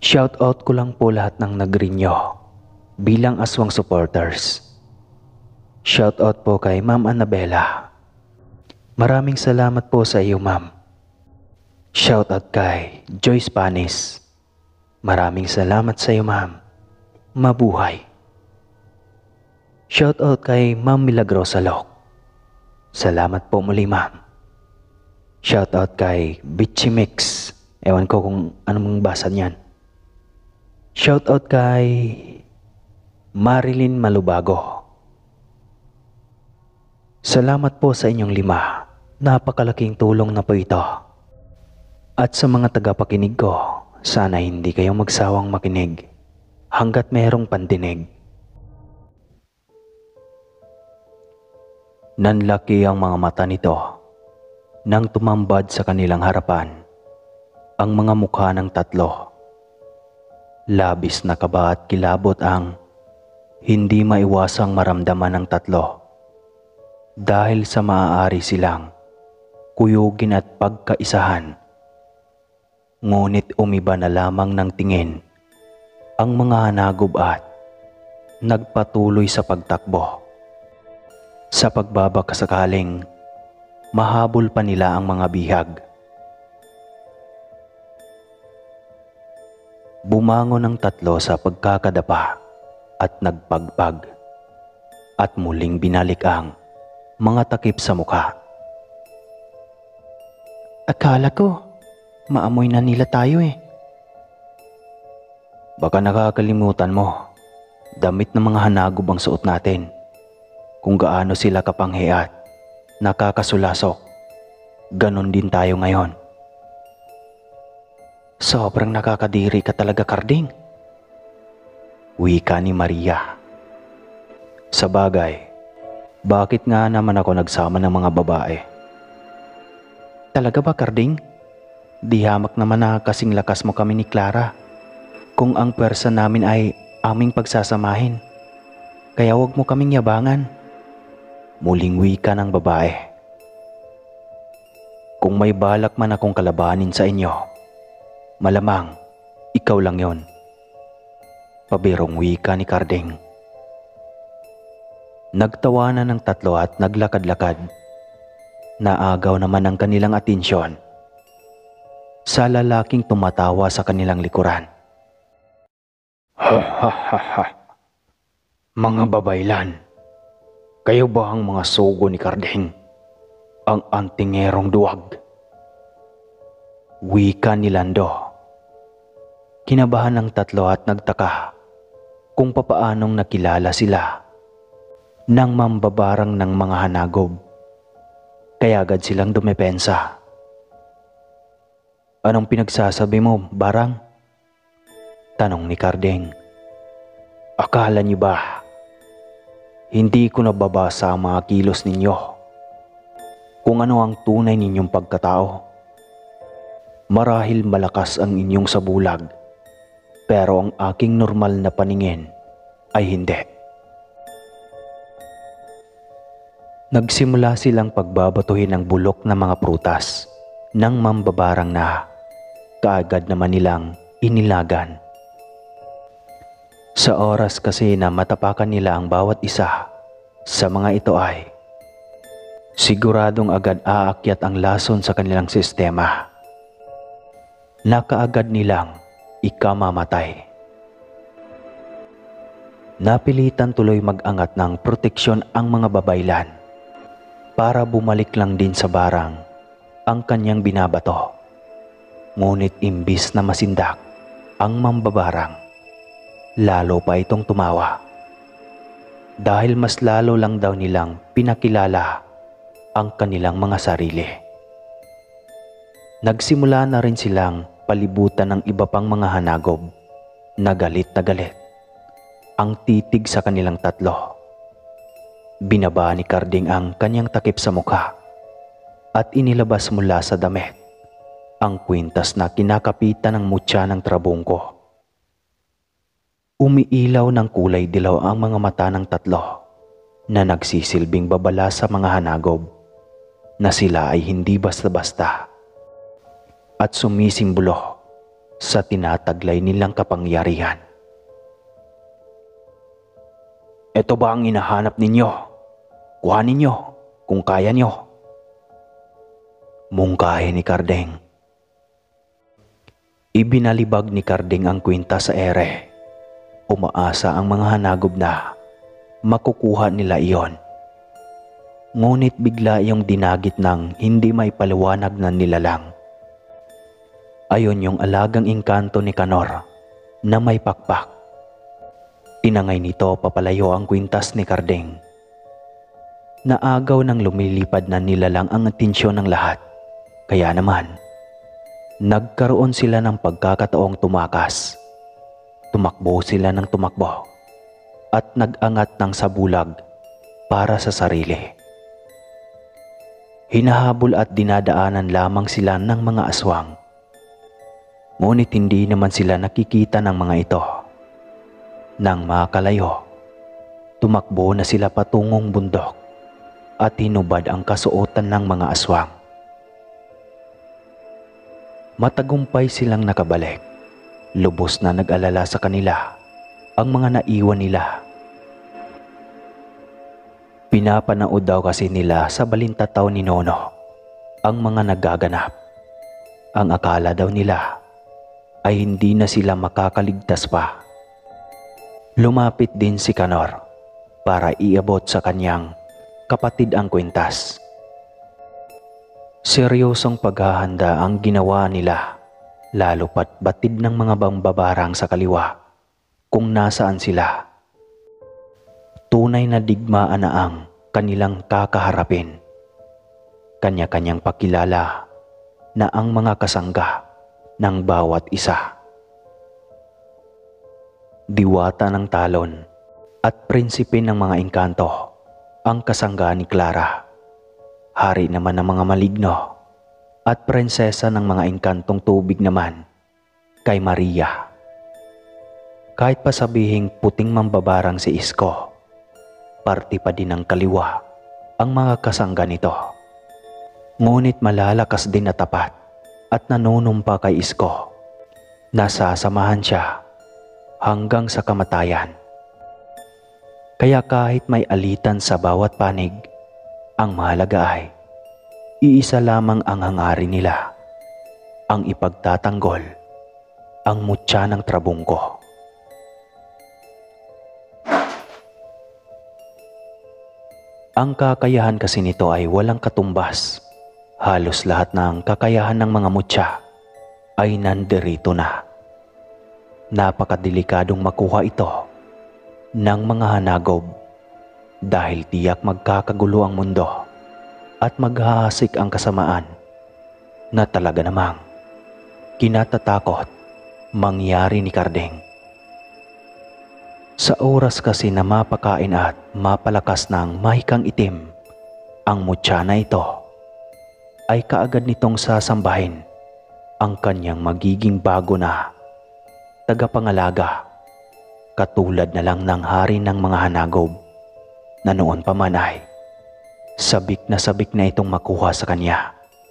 Shoutout ko lang po lahat ng nag-renew bilang aswang supporters. Shoutout po kay Ma'am Annabella. Maraming salamat po sa iyo, Ma'am. Shoutout kay Joyce Panis. Maraming salamat sa iyo, Ma'am. Mabuhay. Shoutout kay Ma'am Milagrosa Lok. Salamat po muli, Ma'am. Shoutout kay Bitchy Mix. Ewan ko kung anong basa niyan. Shoutout kay Marilyn Malubago. Salamat po sa inyong 5. Napakalaking tulong na po ito. At sa mga tagapakinig ko, sana hindi kayong magsawang makinig hanggat mayroong pandinig. Nanlaki ang mga mata nito nang tumambad sa kanilang harapan ang mga mukha ng 3. Labis na kaba at kilabot ang hindi maiwasang maramdaman ng 3 dahil sa maaari silang kuyugin at pagkaisahan. Ngunit umiba na lamang ng tingin ang mga hanagob at nagpatuloy sa pagtakbo. Sa pagbabakasakaling mahabol pa nila ang mga bihag. Bumangon ang 3 sa pagkakadapa at nagpagpag at muling binalik ang mga takip sa mukha. Akala ko, maamoy na nila tayo eh. Baka nakakalimutan mo, damit ng mga hanagob ang suot natin. Kung gaano sila kapanghi at nakakasulasok, ganon din tayo ngayon. Sobrang nakakadiri ka talaga, Karding. Wika ni Maria. Sa bagay, bakit nga naman ako nagsama ng mga babae? Talaga ba, Karding? Di hamak naman na kasing lakas mo kami ni Clara. Kung ang pwersa namin ay aming pagsasamahin, kaya huwag mo kaming yabangan. Muling wika ng babae. Kung may balak man akong kalabanin sa inyo, malamang ikaw lang yon. Pabirong wika ni Karding. Nagtawanan ng 3 at naglakad-lakad. Naagaw naman ang kanilang atensyon sa lalaking tumatawa sa kanilang likuran. Ha ha ha ha. Mga babaylan, kayo ba ang mga sugo ni Karding? Ang antingerong duwag? Wika ni Lando. Kinabahan ng 3 at nagtaka kung papaanong nakilala sila ng mambabarang ng mga hanagob. Kaya agad silang dumepensa. Anong pinagsasabi mo, Barang? Tanong ni Karding. Akala niyo ba hindi ko nababasa ang mga kilos ninyo? Kung ano ang tunay ninyong pagkatao? Marahil malakas ang inyong sabulag, pero ang aking normal na paningin ay hindi. Nagsimula silang pagbabatuhin ang bulok ng mga prutas ng mambabarang na kaagad naman nilang inilagan. Sa oras kasi na matapakan nila ang bawat isa sa mga ito ay siguradong agad aakyat ang lason sa kanilang sistema na kaagad nilang ikamamatay. Napilitan tuloy mag-angat ng proteksyon ang mga babaylan para bumalik lang din sa barang ang kanyang binabato. Ngunit imbis na masindak ang mambabarang, lalo pa itong tumawa. Dahil mas lalo lang daw nilang pinakilala ang kanilang mga sarili. Nagsimula na rin silang palibutan ng iba pang mga hanagob na galit ang titig sa kanilang 3. Binaba ni Karding ang kanyang takip sa mukha at inilabas mula sa damit ang kwintas na kinakapitan ng mutya ng trabungko. Umiilaw ng kulay dilaw ang mga mata ng 3 na nagsisilbing babala sa mga hanagob na sila ay hindi basta-basta at sumisimbolo sa tinataglay nilang kapangyarihan. Ito ba ang hinahanap ninyo? Kuhanin nyo kung kaya nyo. Mungkahi ni Kardeng. Ibinalibag ni Kardeng ang kwinta sa ere. Umaasa ang mga hanagob na makukuha nila iyon. Ngunit bigla iyong dinagit ng hindi maipaliwanag na nilalang. Ayon yung alagang engkanto ni Kanor na may pakpak. Tinangay nito papalayo ang kwintas ni Kardeng. Naagaw ng lumilipad na nilalang ang atensyon ng lahat. Kaya naman, nagkaroon sila ng pagkakataong tumakas. Tumakbo sila ng tumakbo at nag-angat ng sabulag para sa sarili. Hinahabol at dinadaanan lamang sila ng mga aswang. Ngunit hindi naman sila nakikita ng mga ito. Nang makalayo, tumakbo na sila patungong bundok at hinubad ang kasuotan ng mga aswang. Matagumpay silang nakabalik. Lubos na nag-alala sa kanila ang mga naiwan nila. Pinapanood daw kasi nila sa balintataw ni Nono ang mga nagaganap. Ang akala daw nila ay hindi na sila makakaligtas pa. Lumapit din si Kanor para iabot sa kanyang kapatid ang kwintas. Seryosong paghahanda ang ginawa nila, lalo pat batid ng mga bambabarang sa kaliwa kung nasaan sila. Tunay na digmaan na ang kanilang kakaharapin. Kanya-kanyang pakilala na ang mga kasangga ng bawat isa. Diwata ng talon at prinsipe ng mga engkanto ang kasangga ni Clara. Hari naman ng mga maligno at prinsesa ng mga engkantong tubig naman kay Maria. Kahit pa sabihing puting mambabarang si Isko, parte pa din ng kaliwa ang mga kasangga nito. Ngunit malalakas din na tapat at nanunumpa kay Isko. Nasasamahan siya hanggang sa kamatayan. Kaya kahit may alitan sa bawat panig, ang mahalaga ay iisa lamang ang hangarin nila, ang ipagtatanggol ang mutya ng trabungko. Ang kakayahan kasi nito ay walang katumbas. Halos lahat ng kakayahan ng mga mutya ay nandirito na. Napakadelikadong makuha ito ng mga hanagob dahil tiyak magkakagulo ang mundo at maghahasik ang kasamaan na talaga namang kinatatakot mangyari ni Kardeng. Sa oras kasi na mapakain at mapalakas ng mahikang itim ang mutya na ito, ay kaagad nitong sasambahin ang kanyang magiging bago na tagapangalaga, katulad na lang ng hari ng mga hanagob na noon pa man ay sabik na itong makuha sa kanya.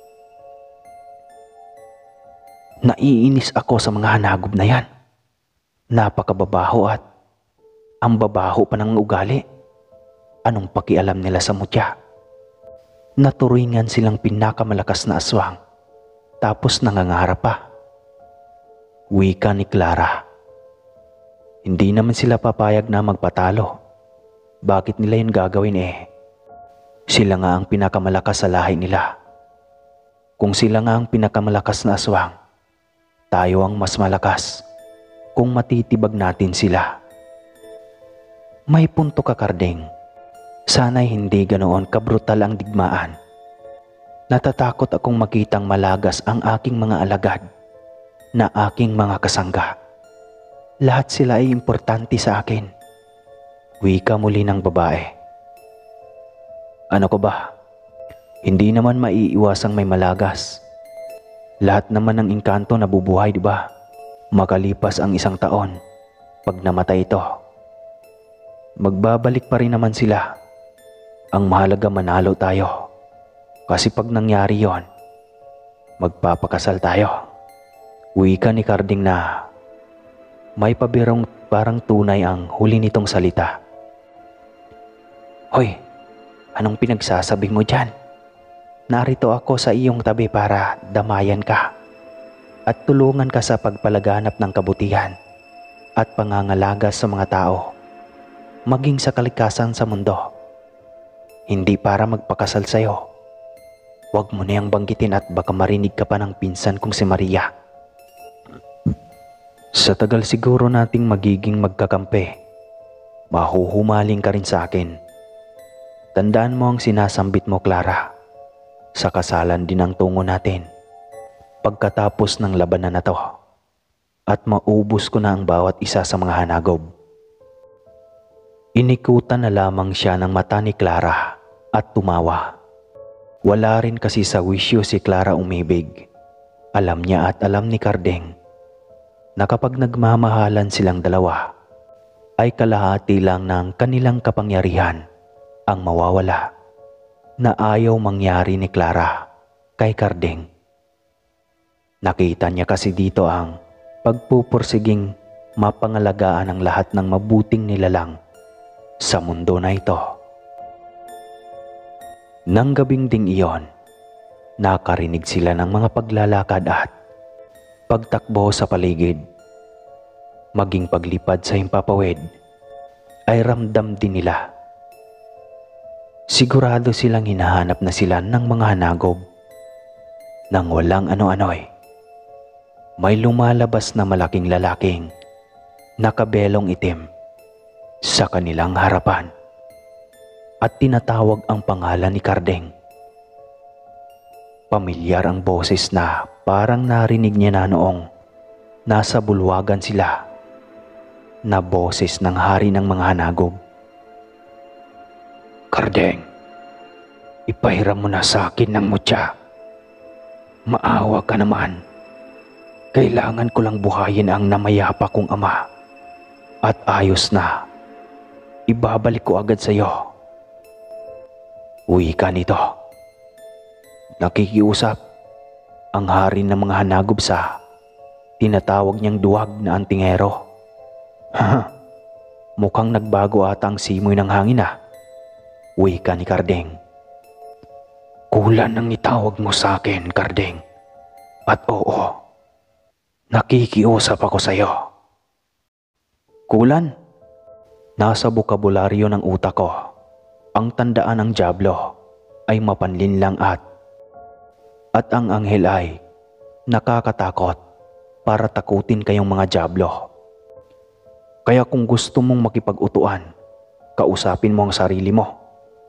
Naiinis ako sa mga hanagob na yan. Napakababaho at ang babaho pa ng ugali. Anong pakialam nila sa mutya? Naturingan silang pinakamalakas na aswang, tapos nangangarap pa. Wika ni Clara. Hindi naman sila papayag na magpatalo. Bakit nila yun gagawin Sila nga ang pinakamalakas sa lahi nila. Kung sila nga ang pinakamalakas na aswang, tayo ang mas malakas kung matitibag natin sila. May punto ka, Kardeng. Sana'y hindi ganoon kabrutal ang digmaan. Natatakot akong makitang malagas ang aking mga alagad na aking mga kasangga. Lahat sila ay importante sa akin. Wika muli ng babae. Ano ko ba? Hindi naman maiiwasang may malagas. Lahat naman ng engkanto nabubuhay, di ba? Makalipas ang 1 taon, pag namatay ito, magbabalik pa rin naman sila. Ang mahalaga manalo tayo. Kasi pag nangyari yon, magpapakasal tayo. Wika ni Carding na may pabirong parang tunay ang huli nitong salita. Hoy, anong pinagsasabi mo dyan? Narito ako sa iyong tabi para damayan ka at tulungan ka sa pagpalaganap ng kabutihan at pangangalaga sa mga tao, maging sa kalikasan sa mundo. Hindi para magpakasal sa'yo. Huwag mo na yang banggitin at baka marinig ka pa ng pinsan kong si Maria. Sa tagal siguro nating magiging magkakampi, mahuhumaling ka rin sa akin. Tandaan mo ang sinasambit mo, Clara. Sa kasalan din ang tungo natin pagkatapos ng labanan na to, at maubos ko na ang bawat isa sa mga hanagob. Inikutan na lamang siya ng mata ni Clara at tumawa. Wala rin kasi sa wisyo si Clara umibig. Alam niya at alam ni Carding na kapag nagmamahalan silang dalawa, ay kalahati lang ng kanilang kapangyarihan ang mawawala, na ayaw mangyari ni Clara kay Carding. Nakita niya kasi dito ang pagpupursiging mapangalagaan ang lahat ng mabuting nilalang sa mundo na ito. Nang gabing ding iyon, nakarinig sila ng mga paglalakad at pagtakbo sa paligid. Maging paglipad sa himpapawid ay ramdam din nila. Sigurado silang hinahanap na sila ng mga hanagob. Nang walang ano-ano'y may lumalabas na malaking lalaking nakabelong itim sa kanilang harapan at tinatawag ang pangalan ni Carding. Pamilyar ang boses na parang narinig niya na noong nasa bulwagan sila, na boses ng hari ng mga hanagob. Carding, ipahiram mo na sa akin ng mutya. Maawa ka naman. Kailangan ko lang buhayin ang namayapa kong ama. At ayos na. Ibabalik ko agad sa iyo. Uwi ka nito. Nakikiusap ang hari ng mga hanagob sa tinatawag niyang duwag na antingero. Mukhang nagbago ata ang simoy ng hangin ah. Wika ni Carding. Kulan ang itawag mo sa akin, Carding. At oo, nakikiusap ako sa iyo. Kulan? Nasa bokabularyo ng utak ko, ang tandaan ng dyablo ay mapanlinlang at ang anghel ay nakakatakot para takutin kayong mga dyablo. Kaya kung gusto mong makipag-utuan, kausapin mo ang sarili mo.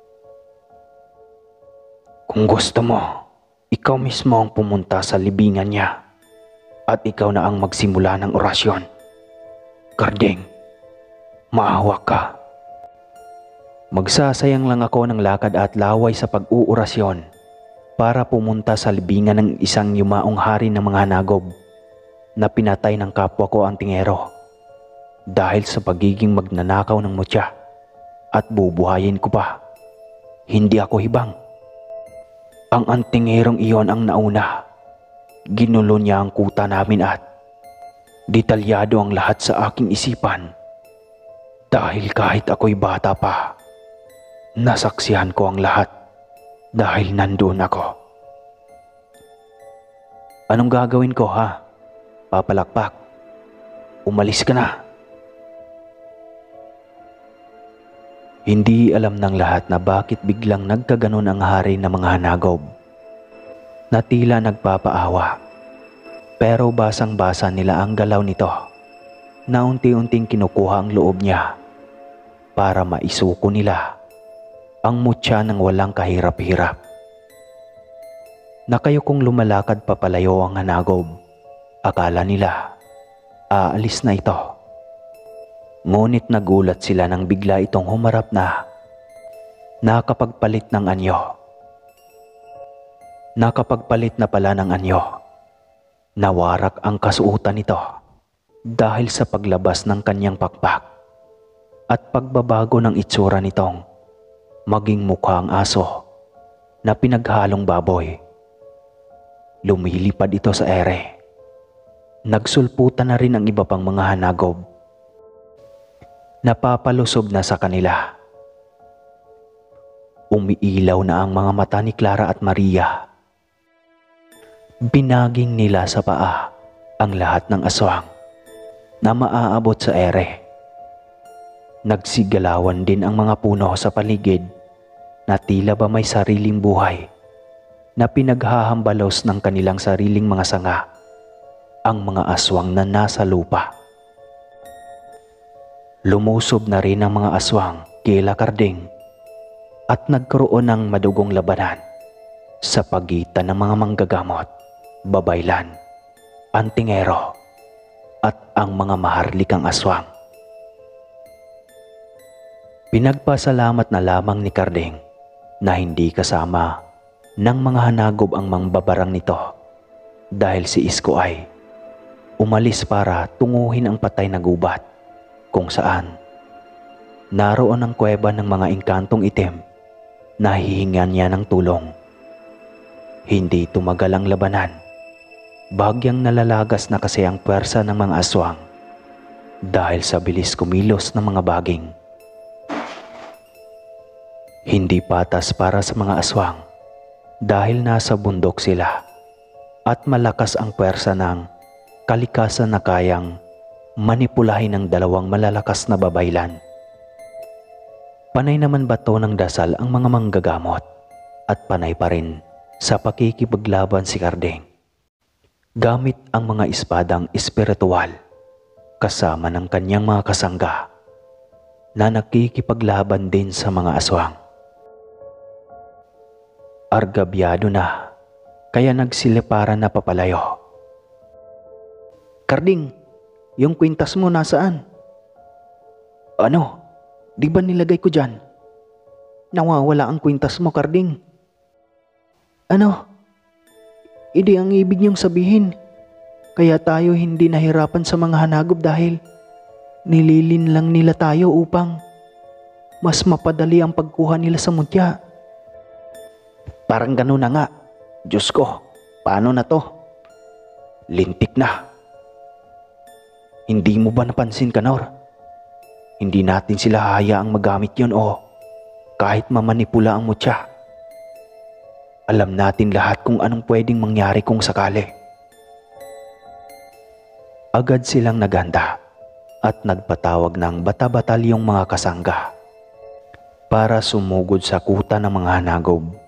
Kung gusto mo, ikaw mismo ang pumunta sa libingan niya at ikaw na ang magsimula ng orasyon. Carding, maawa ka. Magsasayang lang ako ng lakad at laway sa pag-uurasyon para pumunta sa libingan ng isang yumaong hari ng mga hanagob na pinatay ng kapwa ko ang tingero dahil sa pagiging magnanakaw ng mutya, at bubuhayin ko pa. Hindi ako hibang. Ang antingerong iyon ang nauna. Ginulo niya ang kuta namin at detalyado ang lahat sa aking isipan. Dahil kahit ako'y bata pa, nasaksihan ko ang lahat dahil nandoon ako. Anong gagawin ko ha? Papalakpak. Umalis ka na. Hindi alam ng lahat na bakit biglang nagkaganon ang hari ng mga hanagob, na tila nagpapaawa. Pero basang-basa nila ang galaw nito, na unti-unting kinukuha ang loob niya para maisuko nila ang mutya ng walang kahirap-hirap. Nakayukong lumalakad papalayo ang hanagob. Akala nila aalis na ito. Ngunit nagulat sila nang bigla itong humarap na nakapagpalit ng anyo. Nakapagpalit na pala ng anyo. Nawarak ang kasuotan nito dahil sa paglabas ng kanyang pakpak at pagbabago ng itsura nitong maging mukhang aso na pinaghalong baboy. Lumilipad ito sa ere. Nagsulputan na rin ang iba pang mga hanagob. Napapalusob na sa kanila. Umiilaw na ang mga mata ni Clara at Maria. Binaging nila sa paa ang lahat ng aswang na maaabot sa ere. Nagsigalawan din ang mga puno sa paligid na tila ba may sariling buhay na pinaghahambalos ng kanilang sariling mga sanga ang mga aswang na nasa lupa. Lumusob na rin ang mga aswang kila Karding at nagkaroon ng madugong labanan sa pagitan ng mga manggagamot, babaylan, antingero at ang mga maharlikang aswang. Pinagpasalamat na lamang ni Karding na hindi kasama ng mga hanagob ang mangbabarang nito dahil si Isko ay umalis para tunguhin ang patay na gubat kung saan naroon ang kuweba ng mga engkantong itim na hihingan niya ng tulong. Hindi tumagal ang labanan. Bagyang nalalagas na kasi ang puwersa ng mga aswang dahil sa bilis kumilos ng mga baging. Hindi patas para sa mga aswang dahil nasa bundok sila at malakas ang puwersa ng kalikasan na kayang manipulahin ng dalawang malalakas na babaylan. Panay naman bato ng dasal ang mga manggagamot at panay pa rin sa pakikipaglaban si Karding gamit ang mga espadang espiritual kasama ng kanyang mga kasangga na nakikipaglaban din sa mga aswang. Argabyado na kaya nagsiliparan na papalayo. "Karding, yung kwintas mo nasaan?" "Ano? Di ba nilagay ko dyan?" "Nawawala ang kwintas mo, Karding." "Ano? Hindi ang ibig niyong sabihin. Kaya tayo hindi nahirapan sa mga hanagob dahil nililin lang nila tayo upang mas mapadali ang pagkuha nila sa mutya." "Parang ganun na nga. Diyos ko, paano na to? Lintik na. Hindi mo ba napansin, Kanor? Hindi natin sila hayaang magamit yun o kahit mamanipula ang mutya. Alam natin lahat kung anong pwedeng mangyari kung sakali." Agad silang naghanda at nagpatawag ng bata-batalyong mga kasangga para sumugod sa kuta ng mga hanagob.